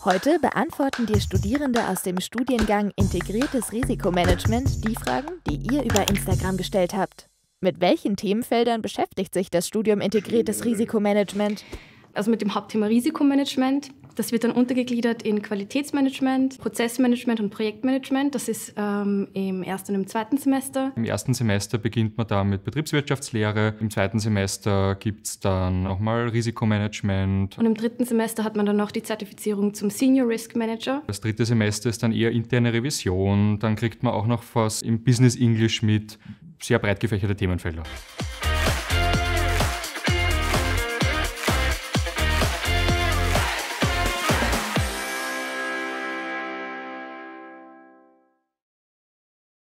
Heute beantworten dir Studierende aus dem Studiengang Integriertes Risikomanagement die Fragen, die ihr über Instagram gestellt habt. Mit welchen Themenfeldern beschäftigt sich das Studium Integriertes Risikomanagement? Also mit dem Hauptthema Risikomanagement. Das wird dann untergegliedert in Qualitätsmanagement, Prozessmanagement und Projektmanagement. Das ist im ersten und im zweiten Semester. Im ersten Semester beginnt man da mit Betriebswirtschaftslehre. Im zweiten Semester gibt es dann nochmal Risikomanagement. Und im dritten Semester hat man dann noch die Zertifizierung zum Senior Risk Manager. Das dritte Semester ist dann eher interne Revision. Dann kriegt man auch noch was im Business English mit. Sehr breit gefächerte Themenfelder.